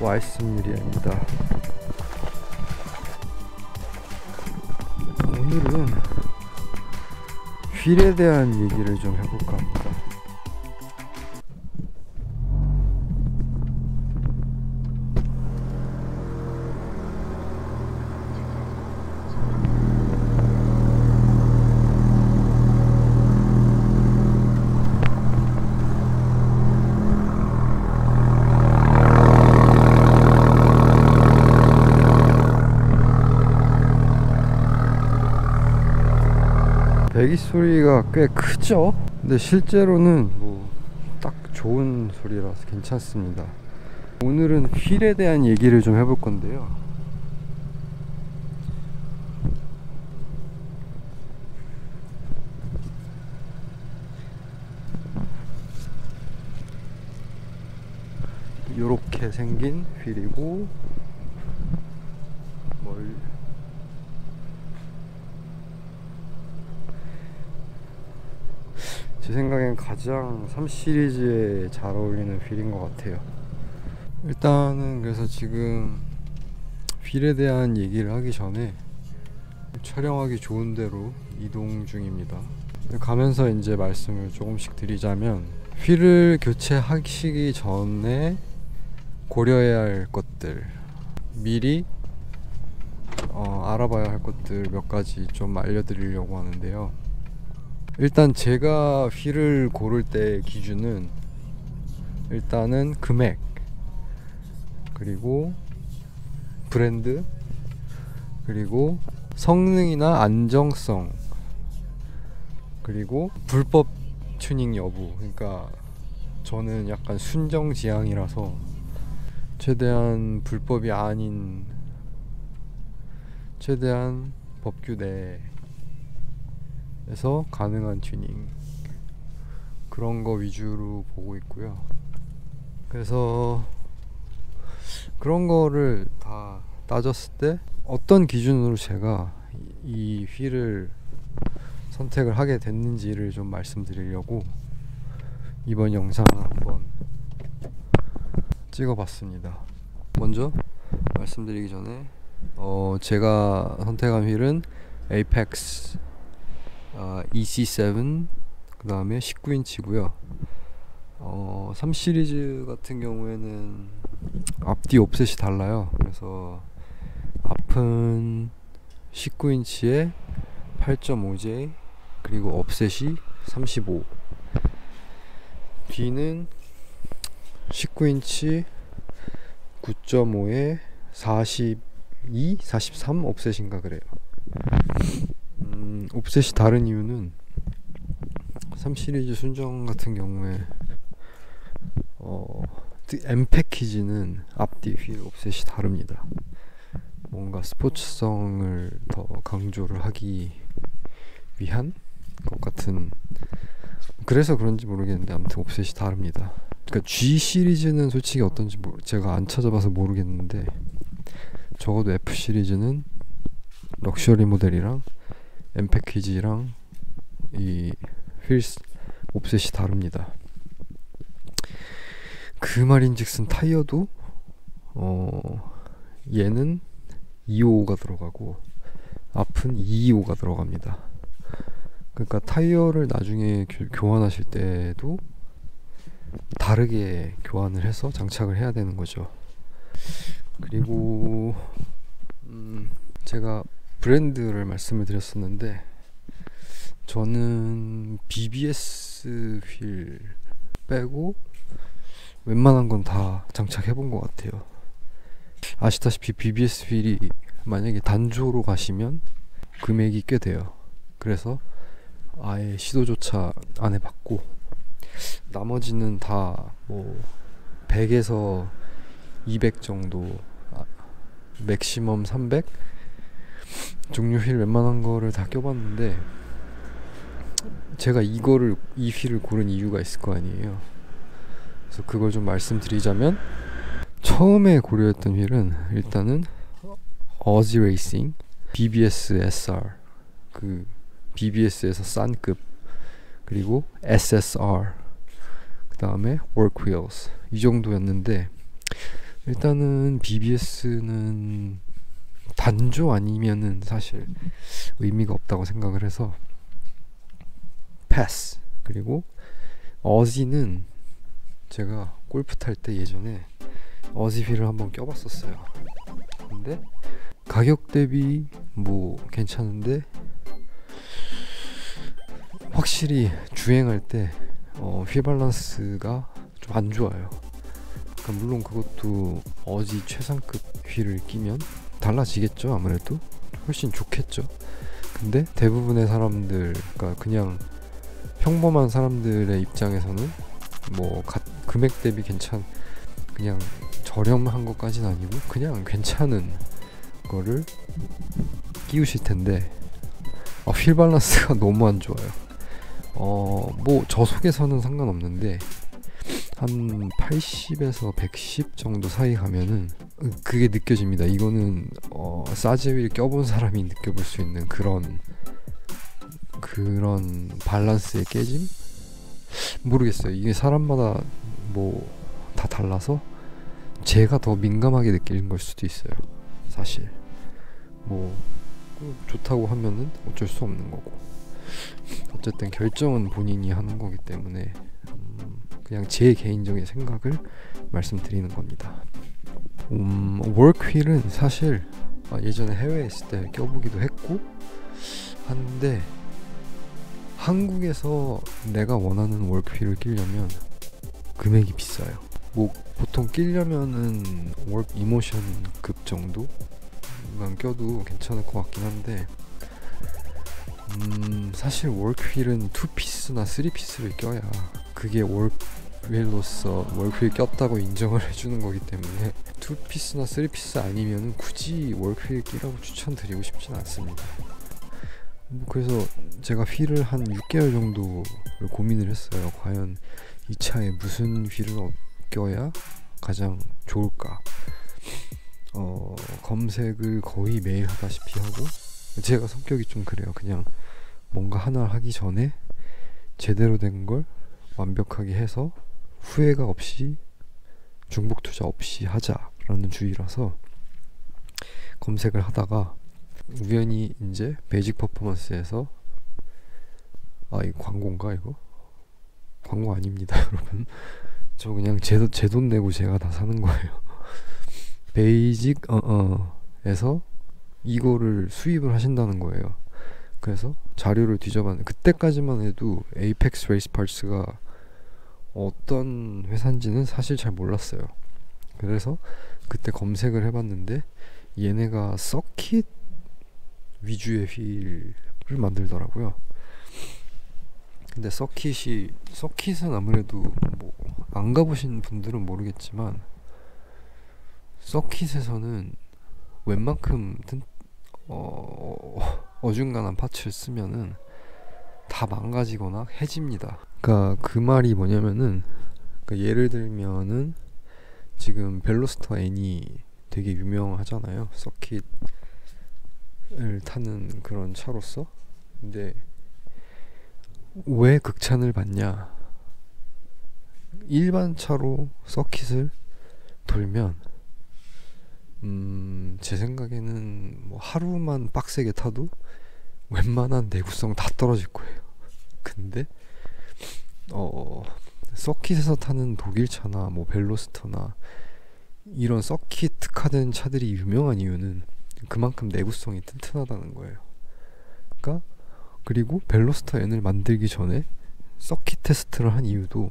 와이스미리아입니다. 오늘은 휠에 대한 얘기를 좀 해볼까 합니다. 배기 소리가 꽤 크죠? 근데 실제로는 뭐 딱 좋은 소리라서 괜찮습니다. 오늘은 휠에 대한 얘기를 좀 해볼 건데요. 요렇게 생긴 휠이고, 제 생각엔 가장 3 시리즈에 잘 어울리는 휠인 것 같아요. 일단은 그래서 지금 휠에 대한 얘기를 하기 전에 촬영하기 좋은 데로 이동 중입니다. 가면서 이제 말씀을 조금씩 드리자면, 휠을 교체하시기 전에 고려해야 할 것들, 미리 알아봐야 할 것들 몇 가지 좀 알려드리려고 하는데요. 일단 제가 휠을 고를 때 기준은 일단은 금액, 그리고 브랜드, 그리고 성능이나 안정성, 그리고 불법 튜닝 여부. 그러니까 저는 약간 순정지향이라서 최대한 불법이 아닌, 최대한 법규 내에서 가능한 튜닝, 그런 거 위주로 보고 있고요. 그래서 그런 거를 다 따졌을 때 어떤 기준으로 제가 이 휠을 선택을 하게 됐는지를 좀 말씀드리려고 이번 영상을 한번 찍어봤습니다. 먼저 말씀드리기 전에 제가 선택한 휠은 에이펙스 EC7, 그 다음에 19인치고요 3 시리즈 같은 경우에는 앞뒤 옵셋이 달라요. 그래서 앞은 19인치에 8.5J, 그리고 옵셋이 35, 뒤는 19인치 9.5에 42, 43 옵셋인가 그래요. 옵셋이 다른 이유는 3 시리즈 순정 같은 경우에 M 패키지는 앞뒤 휠 옵셋이 다릅니다. 뭔가 스포츠성을 더 강조를 하기 위한 것 같은, 그래서 그런지 모르겠는데 아무튼 옵셋이 다릅니다. 그러니까 G 시리즈는 솔직히 어떤지 제가 안 찾아봐서 모르겠는데, 적어도 F 시리즈는 럭셔리 모델이랑 M 패키지랑 이 휠 옵셋이 다릅니다. 그 말인즉슨 타이어도 얘는 255가 들어가고 앞은 225가 들어갑니다. 그러니까 타이어를 나중에 교환하실 때도 다르게 교환을 해서 장착을 해야 되는 거죠. 그리고 제가 브랜드를 말씀을 드렸었는데, 저는 BBS 휠 빼고 웬만한 건 다 장착해 본 것 같아요. 아시다시피 BBS 휠이 만약에 단조로 가시면 금액이 꽤 돼요. 그래서 아예 시도조차 안 해봤고, 나머지는 다 뭐 100에서 200 정도, 맥시멈 300 종류 휠 웬만한 거를 다 껴봤는데, 제가 이 휠을 고른 이유가 있을 거 아니에요. 그래서 그걸 좀 말씀드리자면, 처음에 고려했던 휠은 일단은 어지 레이싱 BBS SR, 그 BBS에서 싼 급, 그리고 SSR, 그 다음에 Work Wheels, 이 정도였는데 일단은 BBS는 단조 아니면은 사실 의미가 없다고 생각을 해서 패스. 그리고 어지는 제가 골프 탈 때 예전에 어지 휠을 한번 껴봤었어요. 근데 가격 대비 뭐 괜찮은데 확실히 주행할 때 휠 밸런스가 좀 안 좋아요. 그러니까 물론 그것도 어지 최상급 휠을 끼면 달라지겠죠. 아무래도 훨씬 좋겠죠. 근데 대부분의 사람들, 그러니까 그냥 평범한 사람들의 입장에서는 뭐 금액 대비 그냥 저렴한 것까지는 아니고 그냥 괜찮은 거를 끼우실 텐데 휠 밸런스가 너무 안 좋아요. 뭐 저속에서는 상관없는데 한 80에서 110 정도 사이 가면은 그게 느껴집니다. 이거는 사제휠 껴본 사람이 느껴볼 수 있는 그런 밸런스의 깨짐? 모르겠어요. 이게 사람마다 뭐 다 달라서 제가 더 민감하게 느끼는 걸 수도 있어요. 사실 뭐 좋다고 하면은 어쩔 수 없는 거고, 어쨌든 결정은 본인이 하는 거기 때문에 그냥 제 개인적인 생각을 말씀드리는 겁니다. 워크휠은 사실 예전에 해외에 있을 때 껴보기도 했고 한데 한국에서 내가 원하는 워크휠을 끼려면 금액이 비싸요. 뭐 보통 끼려면은 워크 이모션급 정도만 껴도 괜찮을 것 같긴 한데 사실 워크휠은 2피스나 3피스를 껴야 그게 워크휠로서 워크휠 꼈다고 인정을 해주는 거기 때문에 2피스나 3피스 아니면 굳이 워크휠 끼라고 추천드리고 싶진 않습니다. 그래서 제가 휠을 한 6개월 정도를 고민을 했어요. 과연 이 차에 무슨 휠을 껴야 가장 좋을까. 검색을 거의 매일 하다시피 하고, 제가 성격이 좀 그래요. 그냥 뭔가 하나 하기 전에 제대로 된 걸 완벽하게 해서 후회가 없이 중복 투자 없이 하자라는 주의라서 검색을 하다가 우연히 이제 베이직 퍼포먼스에서 이거 광고인가? 이거 광고 아닙니다. 여러분, 저 그냥 제 돈 내고 제가 다 사는 거예요. 베이직 에서 이거를 수입을 하신다는 거예요. 그래서 자료를 뒤져봤는데 그때까지만 해도 에이펙스 레이스 파츠가 어떤 회사인지는 사실 잘 몰랐어요. 그래서 그때 검색을 해봤는데 얘네가 서킷 위주의 휠을 만들더라고요. 근데 서킷은 아무래도 뭐 안 가보신 분들은 모르겠지만 서킷에서는 웬만큼 어중간한 파츠를 쓰면은 다 망가지거나 해집니다. 그러니까 그 말이 뭐냐면은, 그러니까 예를 들면은 지금 벨로스터 N이 되게 유명하잖아요. 서킷을 타는 그런 차로서. 근데 왜 극찬을 받냐? 일반 차로 서킷을 돌면 제 생각에는 뭐 하루만 빡세게 타도 웬만한 내구성 다 떨어질 거예요. 근데 서킷에서 타는 독일차나 뭐 벨로스터나 이런 서킷 특화된 차들이 유명한 이유는 그만큼 내구성이 튼튼하다는 거예요. 그러니까 그리고 벨로스터 N을 만들기 전에 서킷 테스트를 한 이유도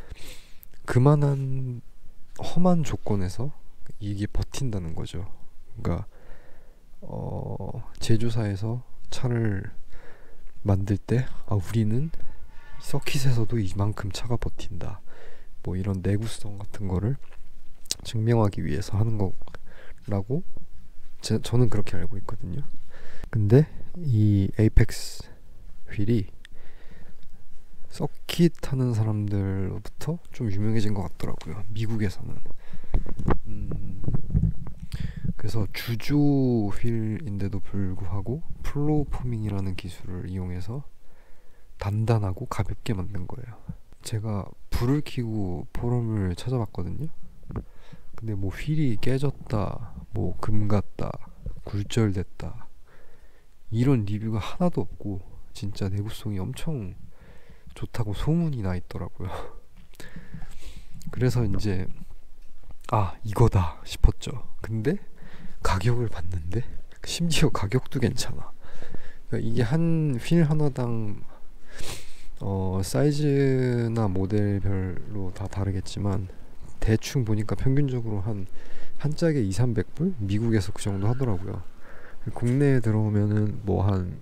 그만한 험한 조건에서 이게 버틴다는 거죠. 그러니까 제조사에서 차를 만들 때 우리는 서킷에서도 이만큼 차가 버틴다, 뭐 이런 내구성 같은 거를 증명하기 위해서 하는 거라고 저는 그렇게 알고 있거든요. 근데 이 에이펙스 휠이 서킷 타는 사람들로부터 좀 유명해진 것 같더라고요, 미국에서는. 그래서 주조 휠인데도 불구하고 플로우 포밍이라는 기술을 이용해서 단단하고 가볍게 만든 거예요. 제가 불을 켜고 포럼을 찾아봤거든요. 근데 뭐 휠이 깨졌다, 뭐 금 갔다, 굴절됐다 이런 리뷰가 하나도 없고 진짜 내구성이 엄청 좋다고 소문이 나 있더라고요. 그래서 이제 이거다 싶었죠. 근데 가격을 봤는데 심지어 가격도 괜찮아. 그러니까 이게 한 휠 하나당 사이즈나 모델별로 다 다르겠지만 대충 보니까 평균적으로 한 짝에 200~300불? 미국에서 그 정도 하더라고요. 국내에 들어오면은 뭐 한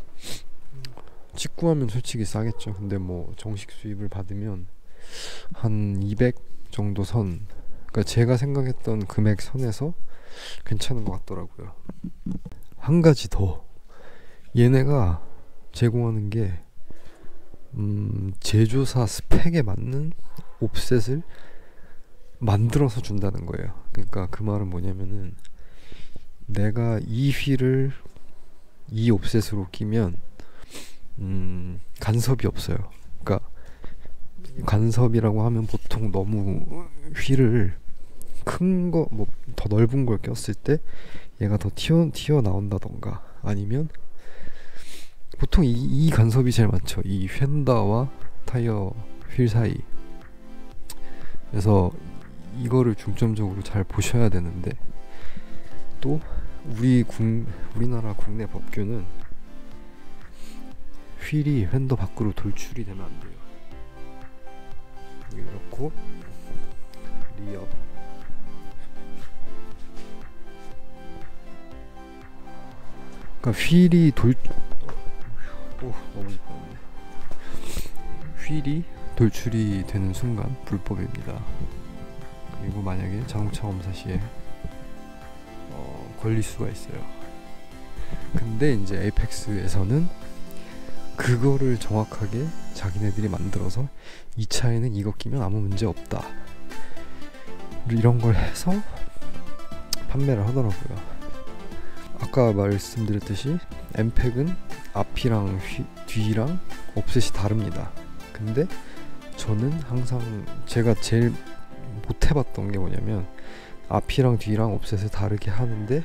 직구하면 솔직히 싸겠죠. 근데 뭐 정식 수입을 받으면 한 200 정도 선, 그러니까 제가 생각했던 금액 선에서 괜찮은 것 같더라고요. 한 가지 더, 얘네가 제공하는 게 제조사 스펙에 맞는 옵셋을 만들어서 준다는 거예요. 그러니까 그 말은 뭐냐면은 내가 이 휠을 이 옵셋으로 끼면 간섭이 없어요. 그러니까 간섭이라고 하면 보통 너무 휠을 큰 거, 뭐 더 넓은 걸 꼈을 때 얘가 더 튀어 나온다던가, 아니면 보통 이 간섭이 제일 많죠. 이 휀다와 타이어 휠 사이. 그래서 이거를 중점적으로 잘 보셔야 되는데, 또 우리나라 국내 법규는 휠이 휀더 밖으로 돌출이 되면 안 돼요. 여기 넣고 리어, 그러니까 너무 이쁘네. 휠이 돌출이 되는 순간 불법입니다. 그리고 만약에 자동차 검사 시에 걸릴 수가 있어요. 근데 이제 에이펙스에서는 그거를 정확하게 자기네들이 만들어서 이 차에는 이거 끼면 아무 문제 없다, 이런 걸 해서 판매를 하더라고요. 아까 말씀드렸듯이 엠팩은 앞이랑 뒤랑 옵셋이 다릅니다. 근데 저는 항상 제가 제일 못 해봤던 게 뭐냐면, 앞이랑 뒤랑 옵셋을 다르게 하는데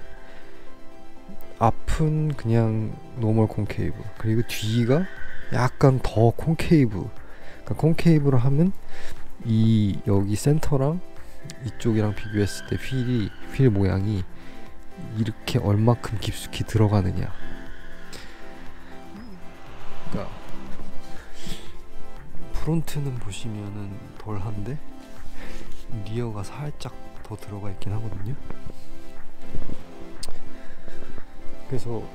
앞은 그냥 노멀 콘케이브, 그리고 뒤가 약간 더 콘케이브. 그러니까 콘케이브로 하면 이 여기 센터랑 이쪽이랑 비교했을 때 휠 모양이 이렇게 얼마큼 깊숙이 들어가느냐. 그러니까 프론트는 보시면은 덜한데 리어가 살짝 더 들어가 있긴 하거든요. 그래서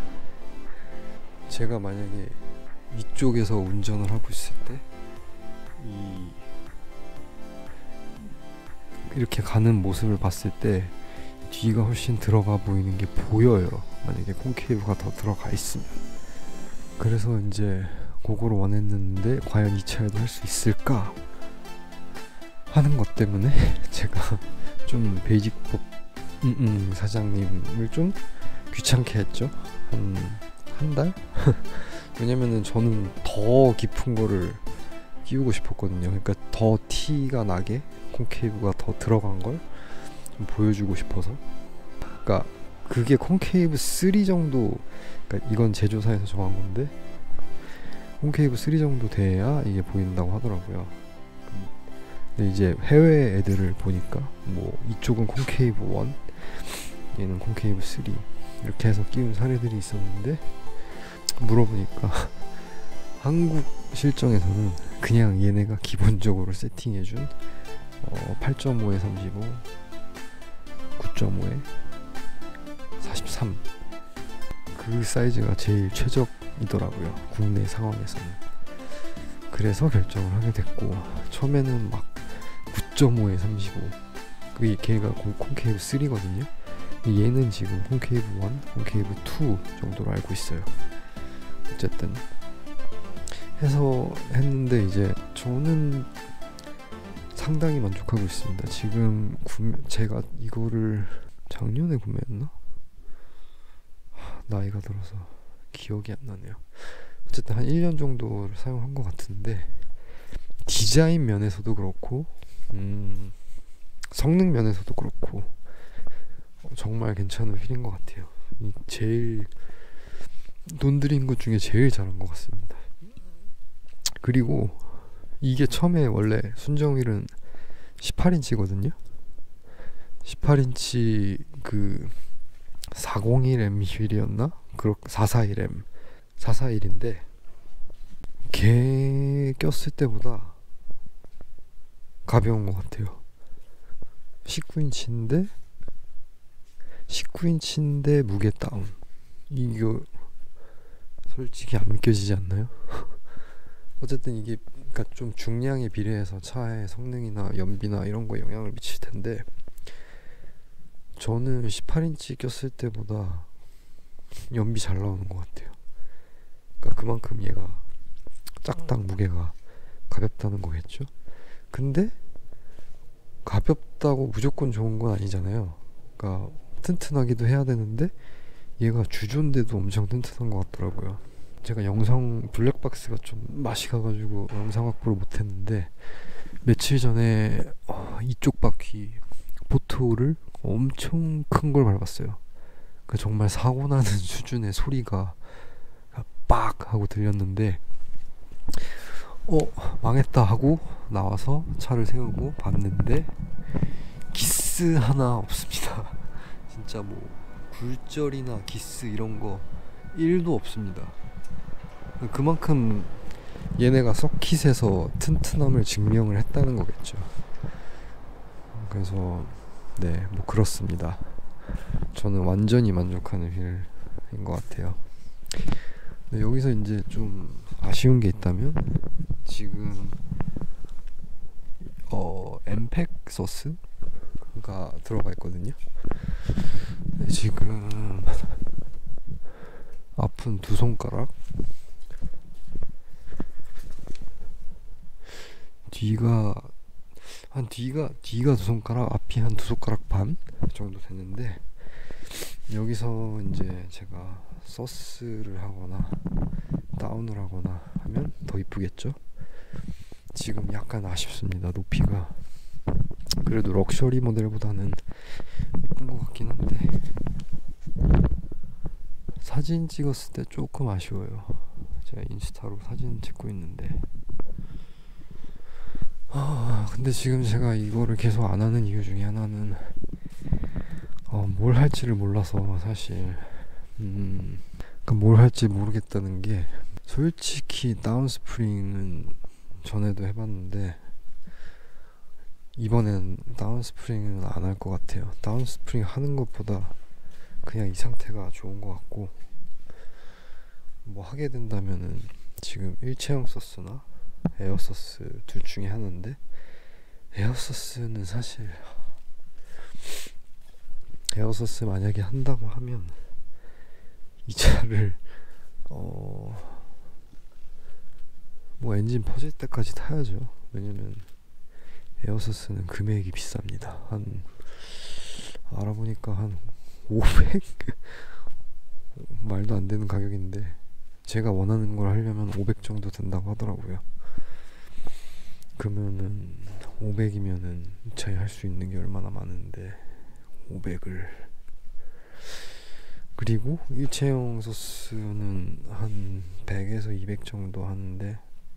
제가 만약에 이쪽에서 운전을 하고 있을 때 이렇게 가는 모습을 봤을 때 뒤가 훨씬 들어가 보이는 게 보여요. 만약에 콘케이브가 더 들어가 있으면. 그래서 이제 그거를 원했는데 과연 이 차에도 할 수 있을까 하는 것 때문에 제가 좀 베이직법 사장님을 좀 귀찮게 했죠. 한 달? 왜냐면은 저는 더 깊은 거를 끼우고 싶었거든요. 그러니까 더 티가 나게 콘케이브가 더 들어간 걸 좀 보여주고 싶어서. 그러니까 그게 콘케이브 3 정도, 그러니까 이건 제조사에서 정한 건데 콘케이브 3 정도 돼야 이게 보인다고 하더라고요. 근데 이제 해외 애들을 보니까 뭐 이쪽은 콘케이브 1, 얘는 콘케이브 3 이렇게 해서 끼운 사례들이 있었는데, 물어보니까 한국 실정에서는 그냥 얘네가 기본적으로 세팅해준 8.5에 35, 9.5에 43 그 사이즈가 제일 최적이더라고요, 국내 상황에서는. 그래서 결정을 하게 됐고, 처음에는 막 9.5에 35, 그게 걔가 콘케이브 3거든요. 얘는 지금 콘케이브 1, 콘케이브 2 정도로 알고 있어요. 어쨌든 해서 했는데 이제 저는 상당히 만족하고 있습니다. 지금 제가 이거를 작년에 구매했나? 나이가 들어서 기억이 안 나네요. 어쨌든 한 1년 정도를 사용한 것 같은데, 디자인 면에서도 그렇고 성능 면에서도 그렇고 정말 괜찮은 휠인 것 같아요. 제일 돈 들인 것 중에 제일 잘한 것 같습니다. 그리고 이게 처음에 원래 순정휠은 18인치거든요 18인치 그 401M 휠이었나? 441M 441인데 걔 꼈을 때보다 가벼운 것 같아요. 19인치인데 무게 다운. 이거 솔직히 안 믿겨지지 않나요? 어쨌든 이게 그러니까 좀 중량에 비례해서 차의 성능이나 연비나 이런 거에 영향을 미칠 텐데 저는 18인치 꼈을 때보다 연비 잘 나오는 것 같아요. 그러니까 그만큼 얘가 짝당 무게가 가볍다는 거겠죠. 근데 가볍다고 무조건 좋은 건 아니잖아요. 그러니까 튼튼하기도 해야 되는데 얘가 주조인데도 엄청 튼튼한 것 같더라고요. 제가 영상 블랙박스가 좀 맛이 가가지고 영상 확보를 못했는데 며칠 전에 이쪽 바퀴 보트홀을 엄청 큰 걸 밟았어요. 그 정말 사고 나는 수준의 소리가 빡 하고 들렸는데 망했다 하고 나와서 차를 세우고 봤는데 기스 하나 없습니다. 진짜 뭐 굴절이나 기스 이런 거 1도 없습니다. 그만큼 얘네가 서킷에서 튼튼함을 증명을 했다는 거겠죠. 그래서 네, 뭐 그렇습니다. 저는 완전히 만족하는 휠인 것 같아요. 네, 여기서 이제 좀 아쉬운 게 있다면 지금 엠팩 소스가 들어가 있거든요. 네, 지금 앞은 두 손가락, 뒤가 두 손가락, 앞이 한 두 손가락 반 정도 됐는데 여기서 이제 제가 서스를 하거나 다운을 하거나 하면 더 이쁘겠죠. 지금 약간 아쉽습니다. 높이가 그래도 럭셔리 모델보다는 이쁜 것 같긴 한데 사진 찍었을 때 조금 아쉬워요. 제가 인스타로 사진 찍고 있는데 근데 지금 제가 이거를 계속 안 하는 이유 중에 하나는 뭘 할지를 몰라서 사실 그러니까 뭘 할지 모르겠다는 게 솔직히 다운스프링은 전에도 해봤는데 이번엔 다운스프링은 안 할 것 같아요. 다운스프링 하는 것보다 그냥 이 상태가 좋은 것 같고 뭐 하게 된다면은 지금 일체형 서스나 에어서스 둘 중에 하나인데 에어서스는 사실 에어서스 만약에 한다고 하면 이 차를 뭐 엔진 퍼질 때까지 타야죠. 왜냐면 에어서스는 금액이 비쌉니다. 한 알아보니까 한 500 말도 안 되는 가격인데 제가 원하는 걸 하려면 500 정도 된다고 하더라고요. 그러면은 500이면은 이 차에 할 수 있는 게 얼마나 많은데 500을 그리고 일체형 소스는 한 100에서 200 정도 하는데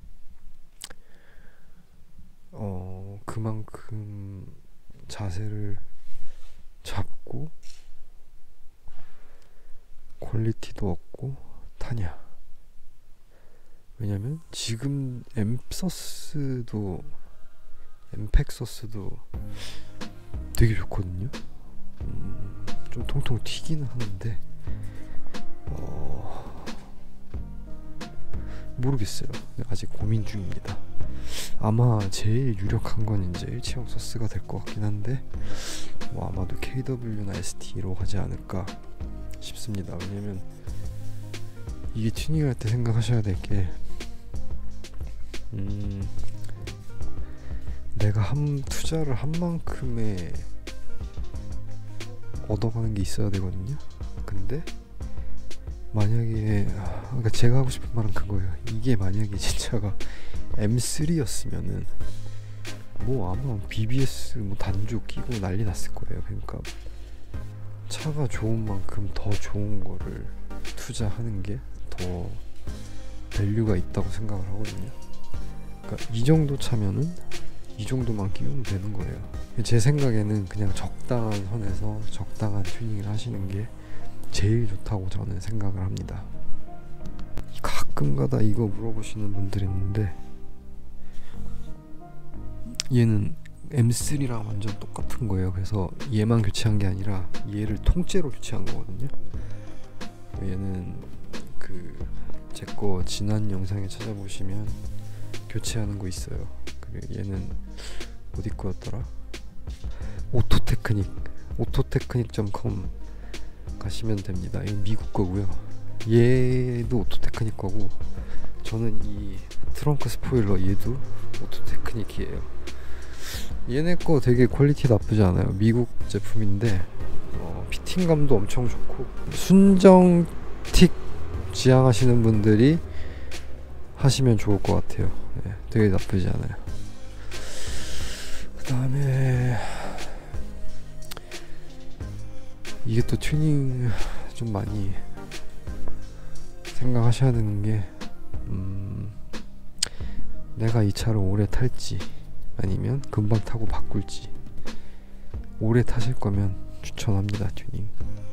그만큼 자세를 잡고 퀄리티도 없고 타냐. 왜냐면 지금 엠팩 소스도 되게 좋거든요. 좀 통통 튀기는 하는데 모르겠어요. 아직 고민 중입니다. 아마 제일 유력한 건 이제 일체형 소스가 될 것 같긴 한데 뭐 아마도 KW나 ST로 하지 않을까 싶습니다. 왜냐면 이게 튜닝할 때 생각하셔야 될 게 내가 투자를 한 만큼의 얻어가는 게 있어야 되거든요. 근데 만약에 그러니까 제가 하고 싶은 말은 그거예요. 이게 만약에 진짜가 M3였으면은 뭐 아마 BBS 뭐 단조 끼고 난리 났을 거예요. 그러니까 차가 좋은 만큼 더 좋은 거를 투자하는 게 더 밸류가 있다고 생각을 하거든요. 그러니까 이 정도 차면은 이 정도만 끼우면 되는 거예요. 제 생각에는 그냥 적당한 선에서 적당한 튜닝을 하시는 게 제일 좋다고 저는 생각을 합니다. 가끔가다 이거 물어보시는 분들이 있는데, 얘는 M3랑 완전 똑같은 거예요. 그래서 얘만 교체한 게 아니라 얘를 통째로 교체한 거거든요. 얘는 제 거 지난 영상에 찾아보시면 교체하는 거 있어요. 그리고 얘는 어디 거였더라? 오토테크닉.com 가시면 됩니다. 이 미국 거고요. 얘도 오토테크닉 거고, 저는 이 트렁크 스포일러 얘도 오토테크닉이에요. 얘네 거 되게 퀄리티 나쁘지 않아요. 미국 제품인데 피팅감도 엄청 좋고, 순정틱 지향하시는 분들이 하시면 좋을 것 같아요. 네, 되게 나쁘지 않아요. 그 다음에 이게 또 튜닝 좀 많이 생각하셔야 되는 게, 내가 이 차를 오래 탈지 아니면 금방 타고 바꿀지. 오래 타실 거면 추천합니다, 튜닝.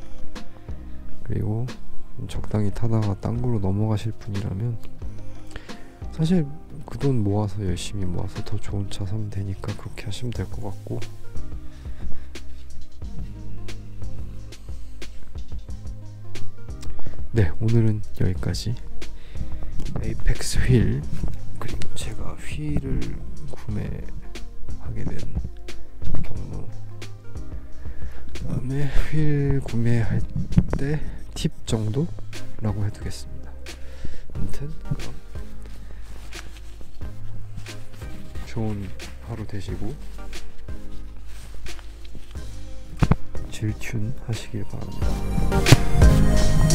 그리고 적당히 타다가 딴 걸로 넘어가실 분이라면 사실 그 돈 모아서 열심히 모아서 더 좋은 차 사면 되니까 그렇게 하시면 될 것 같고, 네, 오늘은 여기까지. 에이펙스 휠, 그리고 제가 휠을 구매하게 된 경로, 그 다음에 휠 구매할 때 팁 정도라고 해두겠습니다. 아무튼 그럼 좋은 하루 되시고 질튠 하시길 바랍니다.